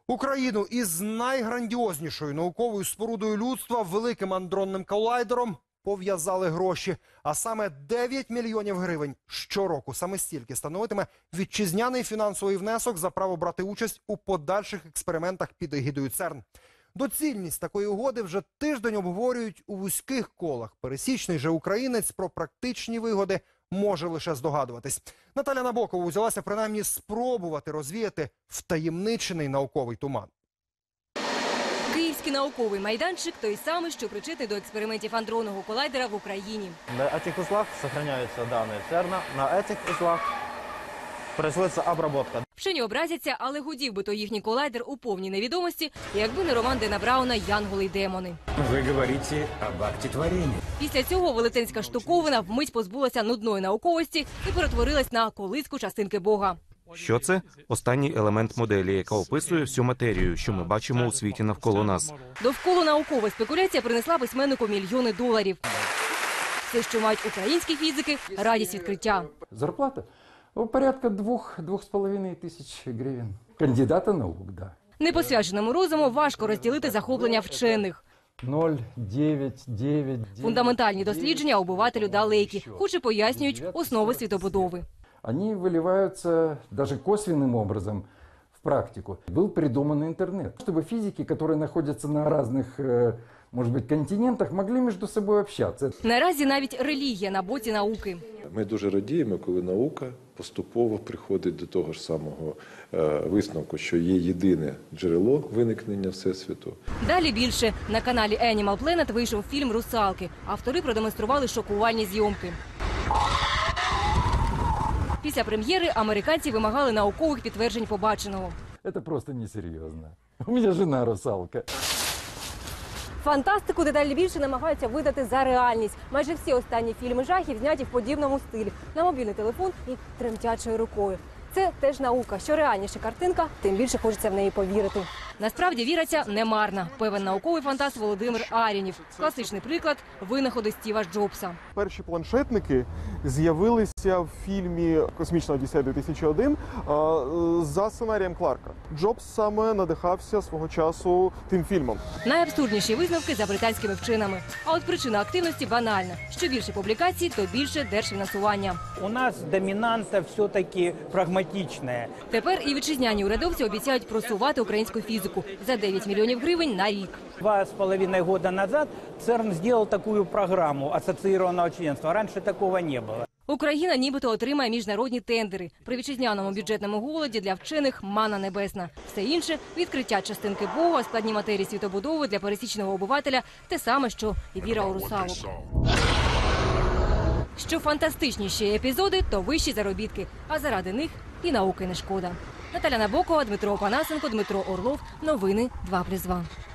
Україну із найграндіознішою науковою спорудою людства, великим андронним колайдером, пов'язали гроші. А саме 9 мільйонів гривень щороку. Саме стільки становитиме вітчизняний фінансовий внесок за право брати участь у подальших експериментах під егідою ЦЕРН. Доцільність такої угоди вже тиждень обговорюють у вузьких колах. Пересічний же українець про практичні вигоди може лише здогадуватись. Наталя Набокова взялася принаймні спробувати розвіяти втаємничений науковий туман. Київський науковий майданчик – той самий, що причетний до експериментів андронного колайдера в Україні. На этих узлах сохраняются данные ЦЕРНа, на этих узлах производится обработка. Вчені образяться, але гудів би то їхній колайдер у повній невідомості, якби не роман Дена Брауна «Янголи й демони». Ви говорите об акті творення. Після цього велетенська штуковина вмить позбулася нудної науковості і перетворилась на колиску частинки Бога. Що це? Останній елемент моделі, яка описує всю матерію, що ми бачимо у світі навколо нас. Довкола наукова спекуляція принесла письменнику мільйони доларів. Все, що мають українські фізики – радість відкриття. Зарплата? Порядка 2-2,5 тисяч гривень. Кандидата наук, да. Непосвяченому розуму важко розділити захоплення вчених. 0,9. Фундаментальні дослідження обивателю далекі, хоч і пояснюють основи світобудови. Они выливаются даже косвенным образом в практику. Был придуман интернет, чтобы физики, которые находятся на разных, может быть, континентах, могли между собой общаться. Наразі навіть релігія на боці науки. Ми дуже радіємо, коли наука поступово приходить до того ж самого висновку, що є єдине джерело виникнення Всесвіту. Далі більше. На каналі Animal Planet вийшов фільм «Русалки». Автори продемонстрували шокувальні зйомки. Після прем'єри американці вимагали наукових підтверджень побаченого. Это просто несерьезно. У меня жена русалка. Фантастику дедалі більше намагаються видати за реальність. Майже всі останні фільми жахів зняті в подібному стилі. На мобільний телефон і тремтячою рукою. Це теж наука. Що реальніша картинка, тим більше хочеться в неї повірити. Насправді віриться немарна. Певен науковий фантаст Володимир Арінів. Класичний приклад – винаходи Стіва Джобса. Перші планшетники з'явилися в фільмі «Космічна Одіссея 2001» за сценарієм Кларка. Джобс саме надихався свого часу тим фільмом. Найабсурдніші висновки за британськими вченими. А от причина активності банальна. Що більше публікацій, то більше держфінансування. У нас домінанта все-таки прагматична. Тепер і вітчизняні урядовці обіцяють просувати українську фізику за 9 мільйонів гривень на рік. 2,5 года назад ЦЕРН сделал такую программу ассоциированного членства. Раньше такого не было. Україна нібито отримає міжнародні тендери. При вітчизняному бюджетному голоді для вчених – манна небесна. Все інше – відкриття частинки Бога, складні матерії світобудови для пересічного обивателя – те саме, що і віра у русалок. Що фантастичніші епізоди, то вищі заробітки. А заради них і науки не шкода. Наталя Набокова, Дмитро Опанасенко, Дмитро Орлов. Новини 2+2.